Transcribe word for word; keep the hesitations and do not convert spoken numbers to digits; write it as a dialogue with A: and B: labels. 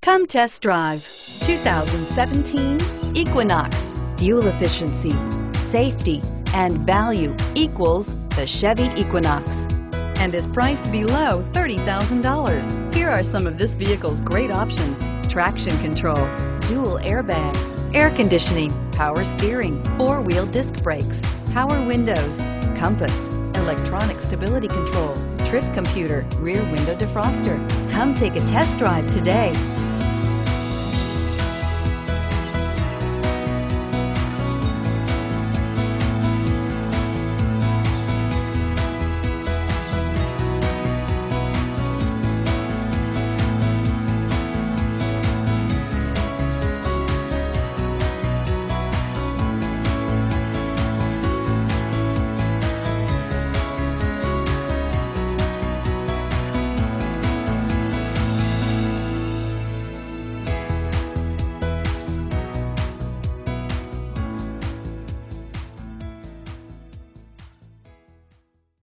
A: Come test drive two thousand seventeen Equinox. Fuel efficiency, safety, and value equals the Chevy Equinox and is priced below thirty thousand dollars. Here are some of this vehicle's great options: traction control, dual airbags, air conditioning, power steering, four-wheel disc brakes, power windows, compass, electronic stability control, trip computer, rear window defroster. Come take a test drive today.